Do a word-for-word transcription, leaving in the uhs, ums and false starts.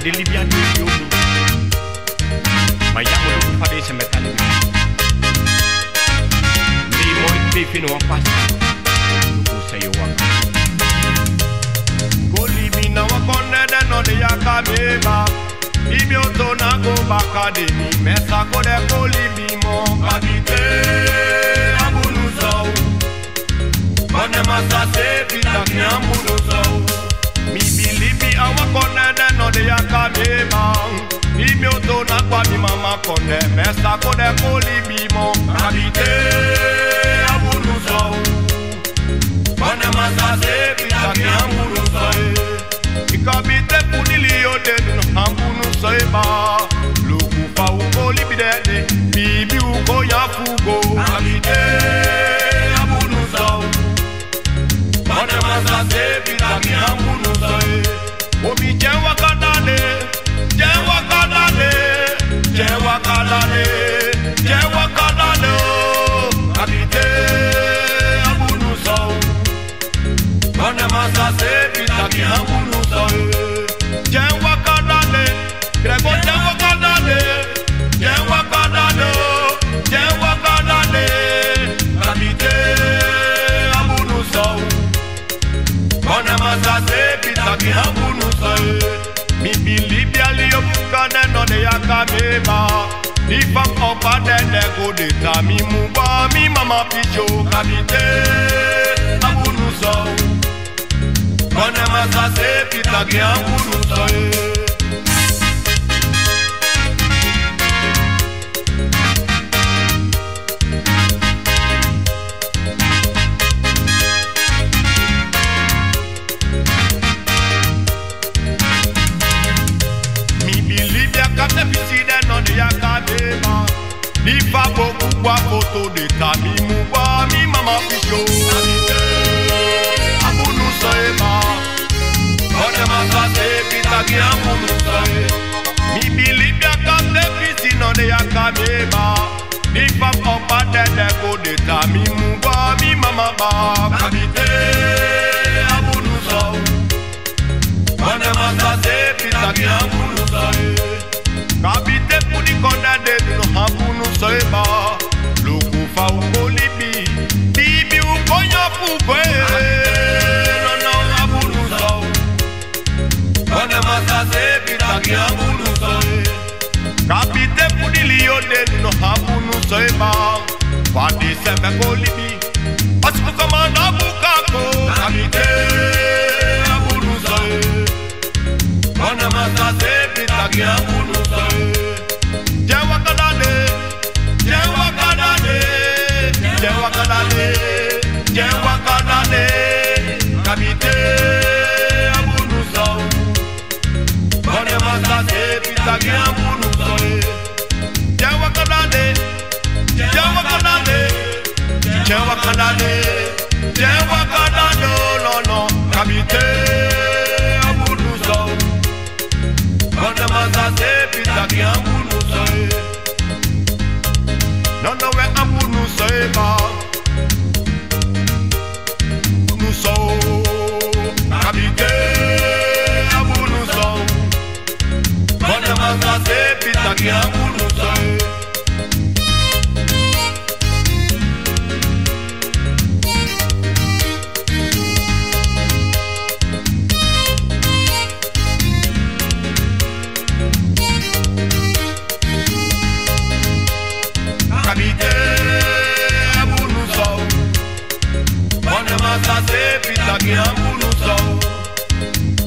de Libya de Yobu. My young woman for this metallic. Me more beef in one pass. Who say you want? Go live in our corner, then on the Yakameba. Bibi otona go bakademi. Mesa go de go live mo. Kabite ambulu zau. Kone masa se pita ki ambulu zau. Mi bilibi awa kone de no de Yakameba. Bibi otona kwa mi mama kone. Mesa go de go live mo. Kabite ambulu zau. Kone masa se pita ki ambulu zau. Ikabite punili yode no ambulu soeba. Luku fa uko libidede. Bibi uko ya fugo. Kabite ambulu zau. Kone masa se pita ki ambulu zau. Obi jewa kadale, jewa kadale, jewa kadale, jewa kadale. Kabite ambulu zau. Kone masa se pita ki ambulu zau. Jewa kadale, grego jewa kadale, jewa kadale, jewa kadale. Kabite ambulu zau. Kone masa se pita ki ambulu zau. Mi bilibi aliyo mukane no de Yakameba. Di fam opa de de go de ta mi muba mi mama picho. Kabite ambulu zau. Kone masa se pita ki ambulu zau. Kate piside no de Yakameba. Di fa boku kwa foto de ta mi muba mi mama pisho. Kabite ambulu soeba. Kone masa se pita ki ambulu zau. Mi bilibi kate piside no de Yakameba. Di fa opa de de go de ta mi muba mi mama ba. Kabite ambulu zau. Kone masa se pita ki ambulu zau. Kabite pudi konda de no ambulu soeba. Luku fa uko libi. Bibi uko ya fugwe. No no ambulu zau. Kone masa se pita ki ambulu zau. Kabite pudi liyo de no ambulu soeba. Fadi seme ko libi. Asiku kamanda bukako. Kabite ambulu zau. Kone masa se pita ki ambulu zau. Jewa kadale, jewa kadale, jewa kadale, jewa kadale. Kabite ambulu zau. Kone masa se pita ki ambulu zau. Jewa kadale, jewa kadale, jewa kadale, jewa kadale. No no, kabite ambulu zau. Kone masa se pita ki ambulu zau. No no we ambulu soeba. Ambulu zau. Kabite ambulu zau. Kone masa se pita ki ambulu zau. Kabite ambulu zau. Kone masa se pita ki ambulu zau.